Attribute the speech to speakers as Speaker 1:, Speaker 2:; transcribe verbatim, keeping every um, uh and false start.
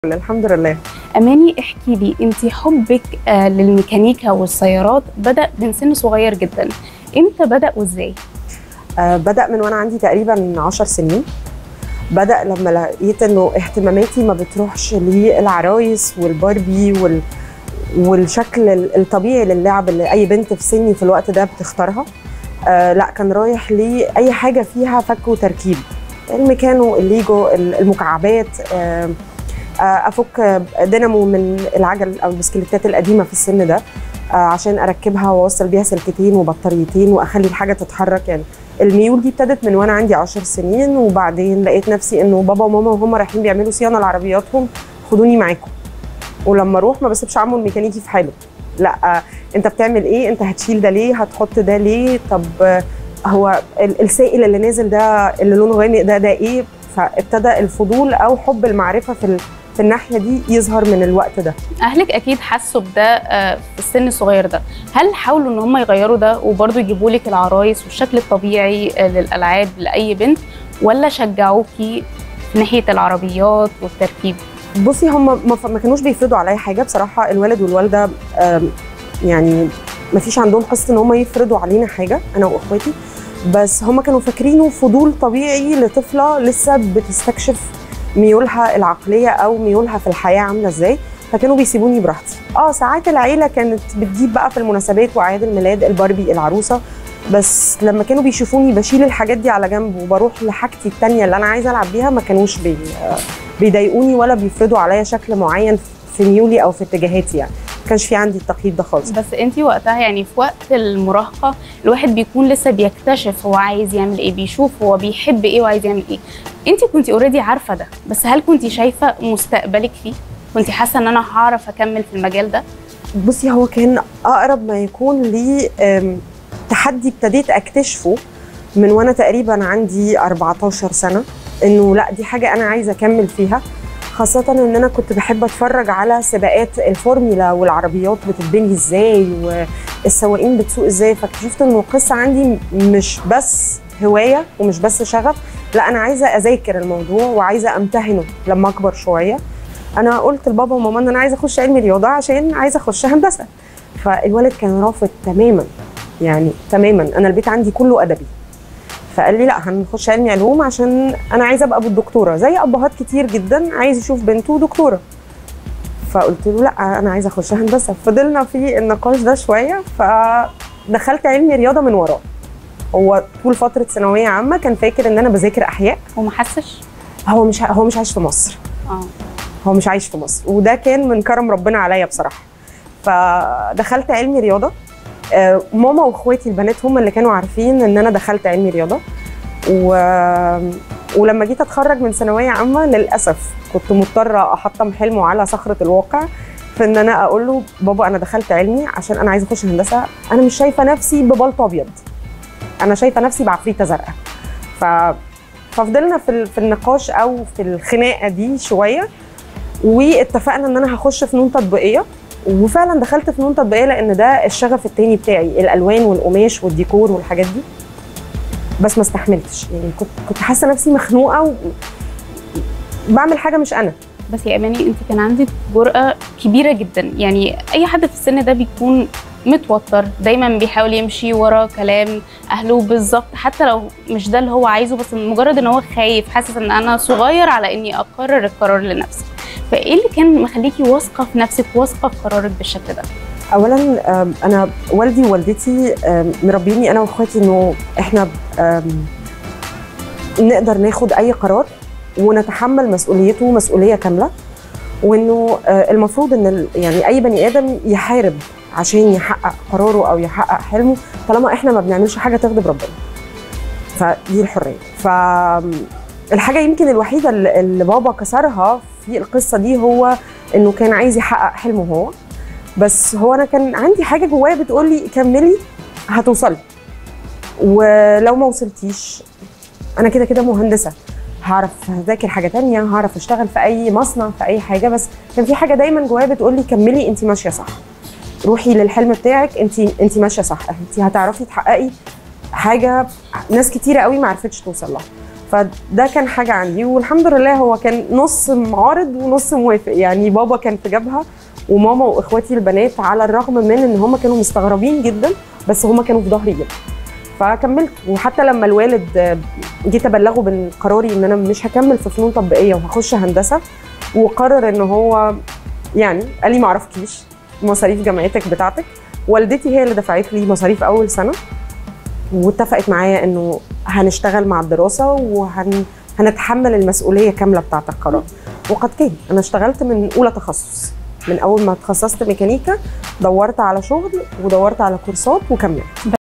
Speaker 1: الحمد لله.
Speaker 2: أماني، احكي لي انت حبك آه للميكانيكا والسيارات بدأ من سن صغير جدا، امتى بدأ وازاي؟
Speaker 1: آه بدأ من وانا عندي تقريبا عشر سنين. بدأ لما لقيت انه اهتماماتي ما بتروحش للعرايس والباربي وال... والشكل الطبيعي للعب اللي اي بنت في سني في الوقت ده بتختارها. آه لا، كان رايح لاي حاجه فيها فك وتركيب، الميكانو، الليجو، المكعبات. آه افك دينامو من العجل او البسكليتات القديمه في السن ده عشان اركبها واوصل بيها سلكتين وبطاريتين واخلي الحاجه تتحرك. يعني الميول دي ابتدت من وانا عندي عشر سنين، وبعدين لقيت نفسي انه بابا وماما وهم رايحين بيعملوا صيانه لعربياتهم خدوني معاكم، ولما اروح ما بسيبش عمو الميكانيكي في حاله. لا، انت بتعمل ايه؟ انت هتشيل ده ليه؟ هتحط ده ليه؟ طب هو السائل اللي نازل ده اللي لونه غامق ده ده ايه؟ فابتدى الفضول او حب المعرفه في في الناحيه دي يظهر من الوقت ده.
Speaker 2: اهلك اكيد حسوا بده في السن الصغير ده، هل حاولوا ان هم يغيروا ده وبرضه يجيبوا لك العرايس والشكل الطبيعي للالعاب لاي بنت، ولا شجعوكي ناحيه العربيات والتركيب؟
Speaker 1: بصي، هم ما كانوش بيفرضوا عليا حاجه بصراحه. الوالد والوالده يعني ما فيش عندهم قصه ان هم يفرضوا علينا حاجه انا واخواتي، بس هم كانوا فاكرينه فضول طبيعي لطفله لسه بتستكشف ميولها العقليه او ميولها في الحياه عامله ازاي، فكانوا بيسيبوني براحتي. اه ساعات العيله كانت بتجيب بقى في المناسبات واعياد الميلاد الباربي العروسه، بس لما كانوا بيشوفوني بشيل الحاجات دي على جنب وبروح لحاجتي الثانيه اللي انا عايزه العب بيها، ما كانوش بي بيضايقوني ولا بيفرضوا عليا شكل معين في ميولي او في اتجاهاتي. يعني ما كانش في عندي التقييد ده خالص.
Speaker 2: بس انت وقتها يعني في وقت المراهقه الواحد بيكون لسه بيكتشف هو عايز يعمل ايه، بيشوف هو بيحب ايه وعايز يعمل ايه. انت كنت اوريدي عارفه ده، بس هل كنت شايفه مستقبلك فيه؟ كنت حاسه ان انا هعرف اكمل في المجال ده؟
Speaker 1: بصي، هو كان اقرب ما يكون لي تحدي ابتديت اكتشفه من وانا تقريبا عندي أربعتاشر سنه، انه لا دي حاجه انا عايزه اكمل فيها، خاصه ان انا كنت بحب اتفرج على سباقات الفورمولا والعربيات بتتبني ازاي والسواقين بتسوق ازاي، فاكتشفت انه القصه عندي مش بس هوايه ومش بس شغف، لا انا عايزه اذاكر الموضوع وعايزه امتهنه لما اكبر شويه. انا قلت لبابا وماما ان انا عايزه اخش علمي رياضه عشان عايزه اخش هندسه، فالولد كان رافض تماما، يعني تماما. انا البيت عندي كله ادبي، فقال لي لا هنخش علمي علوم عشان انا عايزه ابقى بالدكتوره زي ابهات كتير جدا عايز يشوف بنته دكتوره. فقلت له لا انا عايزه اخش هندسه. فضلنا في النقاش ده شويه، فدخلت علمي رياضه من وراه. هو طول فتره ثانويه عامه كان فاكر ان انا بذاكر احياء
Speaker 2: وما حسش.
Speaker 1: هو مش هو مش عايش في مصر.
Speaker 2: اه
Speaker 1: هو مش عايش في مصر، وده كان من كرم ربنا عليا بصراحه. فدخلت علمي رياضه. ماما واخواتي البنات هم اللي كانوا عارفين ان انا دخلت علمي رياضه، و... ولما جيت اتخرج من ثانويه عامه للاسف كنت مضطره احطم حلمه على صخره الواقع، في ان انا اقول له بابا انا دخلت علمي عشان انا عايزه اخش هندسه، انا مش شايفه نفسي ببلطو ابيض، انا شايفه نفسي بعفريته زرقاء. ف... ففضلنا في في النقاش او في الخناقه دي شويه، واتفقنا ان انا هخش فنون تطبيقيه، وفعلا دخلت فنون تطبيقيه لان ده الشغف التاني بتاعي، الالوان والقماش والديكور والحاجات دي. بس ما استحملتش، يعني كنت كنت حاسه نفسي مخنوقه وبعمل حاجه مش انا.
Speaker 2: بس يا اماني، انت كان عندك جرأة كبيره جدا، يعني اي حد في السن ده بيكون متوتر، دايما بيحاول يمشي ورا كلام اهله بالظبط، حتى لو مش ده اللي هو عايزه، بس مجرد ان هو خايف، حاسس ان انا صغير على اني اقرر القرار لنفسي. فايه اللي كان مخليكي واثقه في نفسك، واثقه في قرارك بالشكل ده؟
Speaker 1: اولا انا والدي ووالدتي مربيني انا واخواتي انه احنا نقدر ناخد اي قرار ونتحمل مسؤوليته مسؤوليه كامله، وانه المفروض ان يعني اي بني ادم يحارب عشان يحقق قراره او يحقق حلمه، طالما احنا ما بنعملش حاجه تغضب ربنا. فدي الحريه. فالحاجه يمكن الوحيده اللي بابا كسرها في القصه دي هو انه كان عايز يحقق حلمه هو، بس هو انا كان عندي حاجه جوايا بتقول لي كملي هتوصلي، ولو ما وصلتيش انا كده كده مهندسه، هعرف اذاكر حاجه ثانيه، هعرف اشتغل في اي مصنع في اي حاجه، بس كان في حاجه دايما جوايا بتقول لي كملي، انت ماشيه صح، روحي للحلم بتاعك، انت انت ماشيه صح، انت هتعرفي تحققي حاجه ناس كتيره قوي ما عرفتش توصل لها. فده كان حاجه عندي، والحمد لله هو كان نص معارض ونص موافق. يعني بابا كان في جبهه وماما واخواتي البنات، على الرغم من ان هم كانوا مستغربين جدا بس هم كانوا في ظهري جدا. فكملت. وحتى لما الوالد جيت ابلغه بقراري ان انا مش هكمل في فنون تطبيقيه وهخش هندسه، وقرر ان هو يعني قال لي ما اعرفكيش، مصاريف جامعتك بتاعتك. والدتي هي اللي دفعت لي مصاريف اول سنه، واتفقت معايا انه هنشتغل مع الدراسه وهنتحمل المسؤوليه كامله بتاعت القرار. وقد كان انا اشتغلت من اولى تخصص، من اول ما اتخصصت ميكانيكا دورت على شغل ودورت على كورسات وكملت.